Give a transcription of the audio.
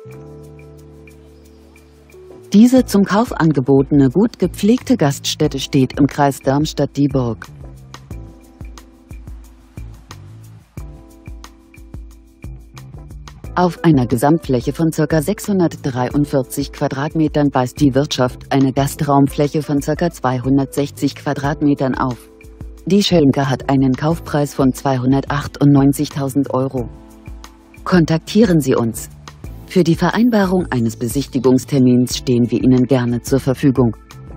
Diese zum Kauf angebotene gut gepflegte Gaststätte steht im Kreis Darmstadt-Dieburg. Auf einer Gesamtfläche von ca. 643 Quadratmetern weist die Wirtschaft eine Gastraumfläche von ca. 260 Quadratmetern auf. Die Schelmke hat einen Kaufpreis von 298.000 €. Kontaktieren Sie uns. Für die Vereinbarung eines Besichtigungstermins stehen wir Ihnen gerne zur Verfügung.